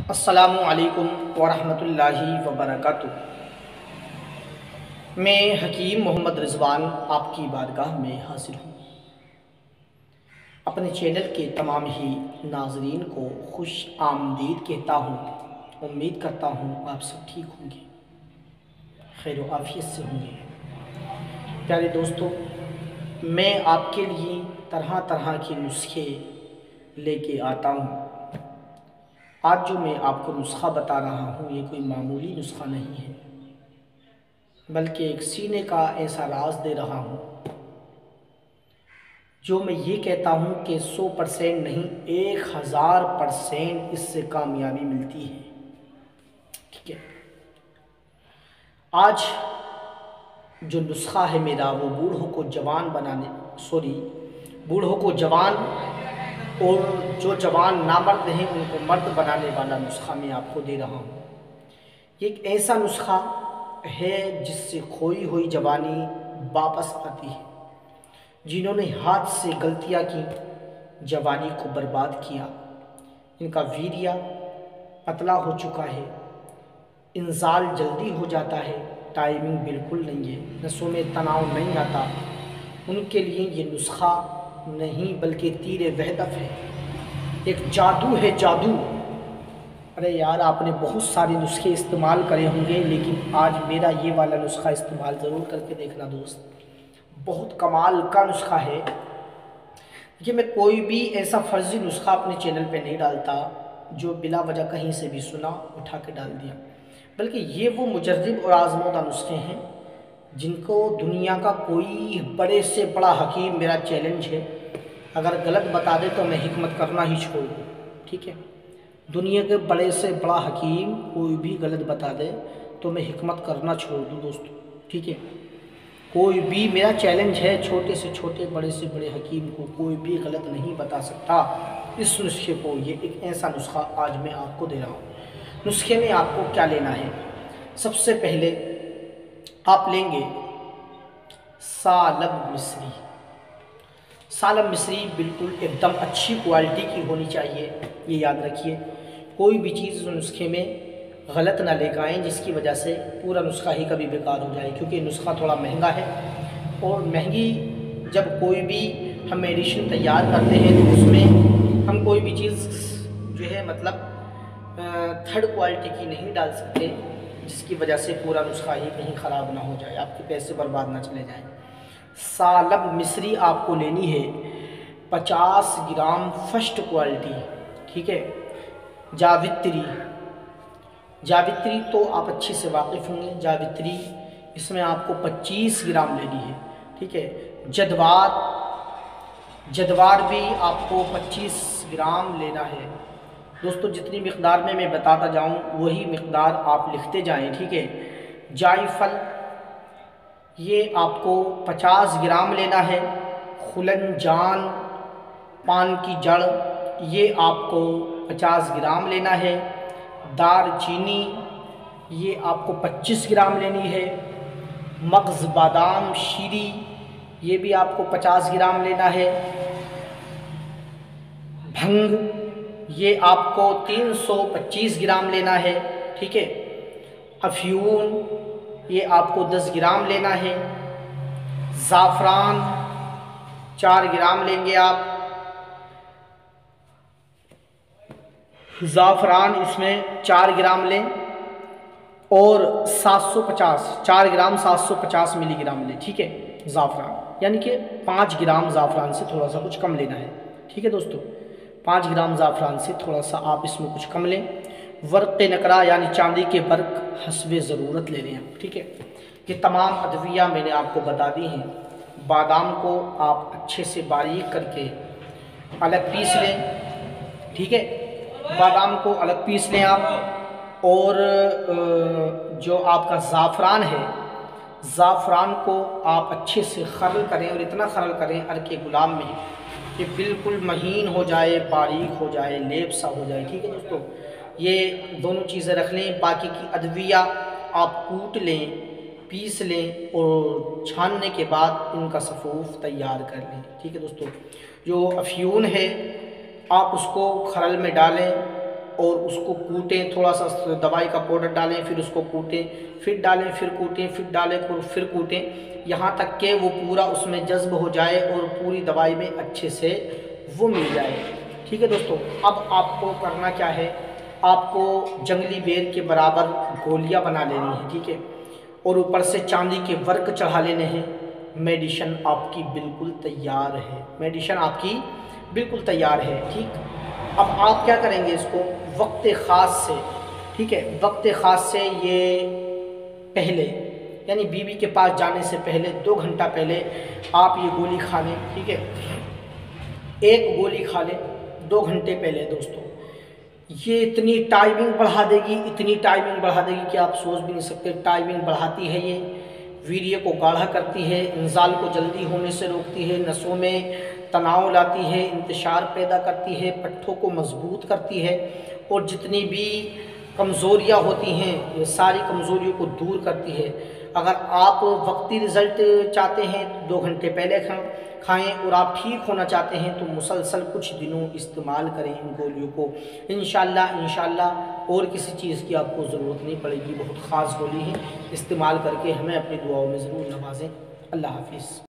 अस्सलामु अलैकुम वरहमतुल्लाहि वबरकातुहू। मैं हकीम मोहम्मद रिज़वान आपकी बारगाह में हाजिर हूँ। अपने चैनल के तमाम ही नाज़रीन को खुश आमदीद कहता हूँ। उम्मीद करता हूँ आप सब ठीक होंगे, खैर व आफियत से होंगे। प्यारे दोस्तों, मैं आपके लिए तरह तरह के नुस्खे लेके आता हूँ। आज जो मैं आपको नुस्खा बता रहा हूँ ये कोई मामूली नुस्खा नहीं है, बल्कि एक सीने का ऐसा राज दे रहा हूँ जो मैं ये कहता हूँ कि 100% नहीं 1000% इससे कामयाबी मिलती है। ठीक है, आज जो नुस्खा है मेरा वो बूढ़ों को जवान बनाने बूढ़ों को जवान और जो जवान नामर्द हैं उनको मर्द बनाने वाला नुस्खा मैं आपको दे रहा हूँ। ये एक ऐसा नुस्खा है जिससे खोई हुई जवानी वापस आती है। जिन्होंने हाथ से गलतियाँ की, जवानी को बर्बाद किया, इनका वीर्य पतला हो चुका है, इंजाल जल्दी हो जाता है, टाइमिंग बिल्कुल नहीं है, नसों में तनाव नहीं आता, उनके लिए ये नुस्खा नहीं बल्कि तीर वहदफ है, एक जादू है, जादू। अरे यार, आपने बहुत सारे नुस्खे इस्तेमाल करे होंगे, लेकिन आज मेरा ये वाला नुस्खा इस्तेमाल ज़रूर करके देखना दोस्त। बहुत कमाल का नुस्खा है ये। मैं कोई भी ऐसा फर्जी नुस्खा अपने चैनल पे नहीं डालता जो बिला वजह कहीं से भी सुना उठा के डाल दिया, बल्कि ये वो मुजर्रिब और आजमौदा नुस्खे हैं जिनको दुनिया का कोई बड़े से बड़ा हकीम, मेरा चैलेंज है, अगर गलत बता दे तो मैं हिकमत करना ही छोड़ दूँ। ठीक है, दुनिया के बड़े से बड़ा हकीम कोई भी गलत बता दे तो मैं हिकमत करना छोड़ दूँ दोस्तों। ठीक है, कोई भी, मेरा चैलेंज है, छोटे से छोटे बड़े से बड़े हकीम को कोई भी गलत नहीं बता सकता इस नुस्खे को। ये एक ऐसा नुस्खा आज मैं आपको दे रहा हूँ। नुस्खे में आपको क्या लेना है? सबसे पहले आप लेंगे सालब मिस्री। सालब मिस्री बिल्कुल एकदम अच्छी क्वालिटी की होनी चाहिए, ये याद रखिए। कोई भी चीज़ नुस्खे में गलत ना लेकर आएँ जिसकी वजह से पूरा नुस्खा ही कभी बेकार हो जाए, क्योंकि नुस्खा थोड़ा महंगा है और महंगी जब कोई भी हम मेडिसिन तैयार करते हैं तो उसमें हम कोई भी चीज़ जो है मतलब थर्ड क्वालिटी की नहीं डाल सकते, जिसकी वजह से पूरा नुस्खा ही कहीं ख़राब ना हो जाए, आपके पैसे बर्बाद ना चले जाएँ। सालब मिस्री आपको लेनी है 50 ग्राम फर्स्ट क्वालिटी। ठीक है, जावित्री, जावित्री तो आप अच्छे से वाकिफ़ होंगे। जावित्री इसमें आपको 25 ग्राम लेनी है। ठीक है, जदवार, जदवार भी आपको 25 ग्राम लेना है। दोस्तों, जितनी मिक़दार में मैं बताता जाऊं वही मिक़दार आप लिखते जाएं। ठीक है, जायफल ये आपको 50 ग्राम लेना है। खुलनजान, पान की जड़, ये आपको 50 ग्राम लेना है। दारचीनी ये आपको 25 ग्राम लेनी है। मगज़ बादाम शीरी ये भी आपको 50 ग्राम लेना है। भंग ये आपको 325 ग्राम लेना है। ठीक है, अफ्यून ये आपको 10 ग्राम लेना है। ज़ाफ़रान 4 ग्राम लेंगे आप। ज़ाफ़रान इसमें 4 ग्राम लें और 4 ग्राम 750 मिलीग्राम लें। ठीक है, ज़ाफ़रान यानी कि 5 ग्राम ज़ाफ़रान से थोड़ा सा कुछ कम लेना है। ठीक है दोस्तों, 5 ग्राम ज़ाफ़रान से थोड़ा सा आप इसमें कुछ कम लें। वर्क़ नकरा यानी चांदी के वर्क हस्बे ज़रूरत ले लें आप। ठीक है, ये तमाम अदविया मैंने आपको बता दी हैं। बादाम को आप अच्छे से बारीक करके अलग पीस लें। ठीक है, बादाम को अलग पीस लें आप। और जो आपका ज़ाफ़रान है, ज़ाफ़रान को आप अच्छे से खरल करें और इतना खरल करें अर्के गुलाम में कि बिल्कुल महीन हो जाए, बारीक हो जाए, लेप सा हो जाए। ठीक है दोस्तों, ये दोनों चीज़ें रख लें। बाकी की अदविया आप कूट लें, पीस लें और छानने के बाद इनका सफ़ूफ़ तैयार कर लें। ठीक है दोस्तों, जो अफ्यून है आप उसको खरल में डालें और उसको कूटें, थोड़ा सा दवाई का पाउडर डालें, फिर उसको कूटें, फिर डालें, फिर कूटें, फिर डालें, फिर कूटें, यहाँ तक कि वो पूरा उसमें जज्ब हो जाए और पूरी दवाई में अच्छे से वो मिल जाए। ठीक है दोस्तों, अब आपको करना क्या है, आपको जंगली बेर के बराबर गोलियां बना लेनी है। ठीक है, और ऊपर से चांदी के वर्क चढ़ा लेने हैं। मेडिसिन आपकी बिल्कुल तैयार है, मेडिसिन आपकी बिल्कुल तैयार है। ठीक, अब आप क्या करेंगे, इसको वक्त ख़ास से, ठीक है, वक्त ख़ास से ये पहले यानी बीवी के पास जाने से पहले 2 घंटा पहले आप ये गोली खा लें। ठीक है, एक गोली खा लें 2 घंटे पहले दोस्तों, ये इतनी टाइमिंग बढ़ा देगी, इतनी टाइमिंग बढ़ा देगी कि आप सोच भी नहीं सकते। टाइमिंग बढ़ाती है ये, वीर्य को गाढ़ा करती है, इंजाल को जल्दी होने से रोकती है, नसों में तनाव लाती है, इंतशार पैदा करती है, पट्ठों को मजबूत करती है, और जितनी भी कमज़ोरियाँ होती हैं ये सारी कमज़ोरियों को दूर करती है। अगर आप वक्ती रिज़ल्ट चाहते हैं तो 2 घंटे पहले खाएं, और आप ठीक होना चाहते हैं तो मुसलसल कुछ दिनों इस्तेमाल करें इन गोलियों को। इंशाल्लाह और किसी चीज़ की आपको ज़रूरत नहीं पड़ेगी, बहुत ख़ास गोली है, इस्तेमाल करके हमें अपनी दुआओं में ज़रूर नवाजें। अल्लाह हाफिज़।